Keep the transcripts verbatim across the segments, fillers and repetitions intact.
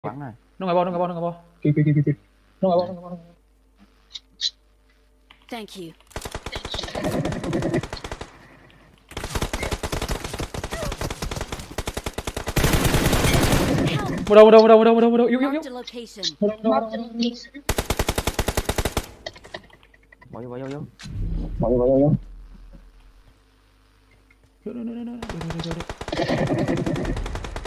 Bắn này. Nó ngoài bo, nó ngoài bo, nó ngoài bo. Kịp kịp kịp kịp. Nó ngoài bo, nó ngoài bo. Thank you. Một đầu, một đầu, một đầu, một đầu, một đầu, một đầu, yếu, yếu, yếu. Marked a location. Bỏ vô, bỏ vô, vô. Bỏ vô, bỏ vô, vô. Được, được, được, được, được, được, được, được.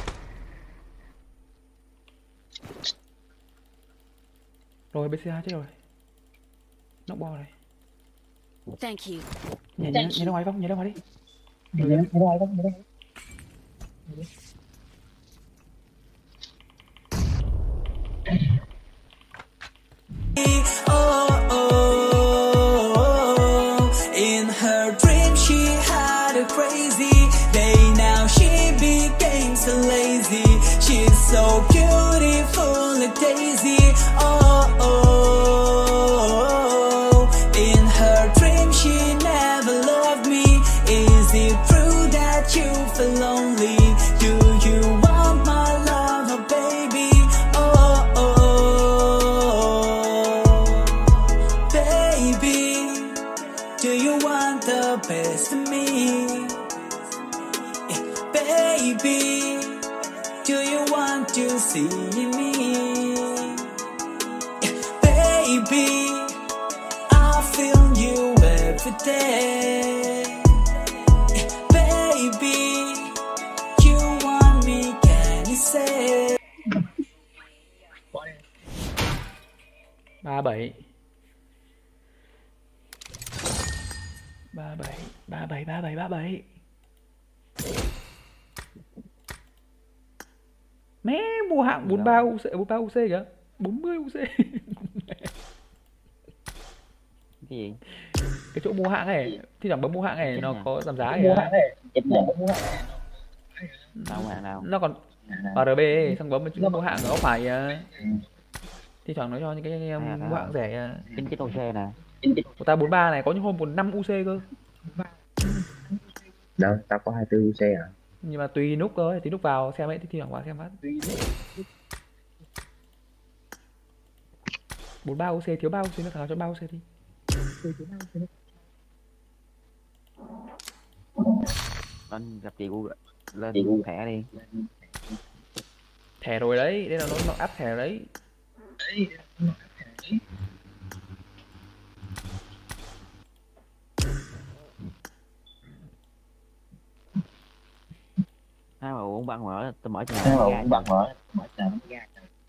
Rồi, bê xê hai chết rồi. Nó bo này. Thank you. Nhảy, nhảy, nhảy ra ngoài không? Nhảy ra ngoài đi. Nhảy ra ngoài không? Nhảy ra ngoài. In her dream she had a crazy day. Now she became so lazy. She's so beautiful like Daisy. Oh, oh. In her dream she never loved me. Is it true that you feel lonely? Do you want my love, oh baby? Oh, oh. Baby, do you want the best of me? Yeah, baby, do you want to see me? Yeah, baby, I feel you every day. Yeah, baby, you want me, can you say? ba bảy. ba bảy, ba bảy, ba bảy, ba bảy. Mẹ mua hạng bốn mươi ba u xê, bốn mươi ba u xê kìa. bốn mươi u xê. Cái gì? Cái chỗ mua hạng này, thì chẳng bấm mua hạng này nó có giảm giá kìa. Mua hạng này. Mua hạng này. Đâu hạng nào? Nó còn rờ bê xong bấm chữ mua hạng ở góc phải kìa. Thì thoảng nó cho những cái um, mua hạng rẻ kìa. chín chín u xê nè. Của ta bốn mươi ba này có những hôm còn năm u xê cơ. Đâu, tao có hai mươi tư u xê à? Nhưng mà tùy nút thôi, tí nút vào xem ấy thì thi thoảng vào xem phát. bốn mươi ba u xê thiếu ba u xê nó thằng cho ba u xê đi. Anh gặp chị u lên chị thẻ đi. Thẻ rồi đấy, đây là nó nó áp thẻ đấy. Hai mà uống băng mở, tôi mở cho Hai mà uống băng mở, mở cho nó ra.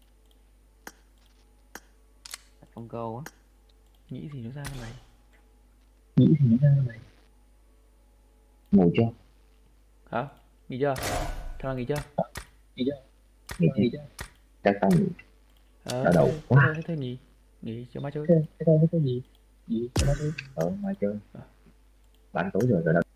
Không cô á. Nghĩ gì nó ra mày? Nghĩ gì nó ra mày? Ngủ chưa? Hả? Nghỉ chưa? Thằng nào nghỉ chưa? Nghỉ chưa? Nghỉ chưa? Chắc tao nghỉ. Ờ, đầu thế, quá. thế, thế nghỉ. Nghỉ chiều mai chơi. Thế thôi, thế gì? Nghỉ chiều mai chơi. Ờ, mai chơi. Bán tối rồi rồi đó.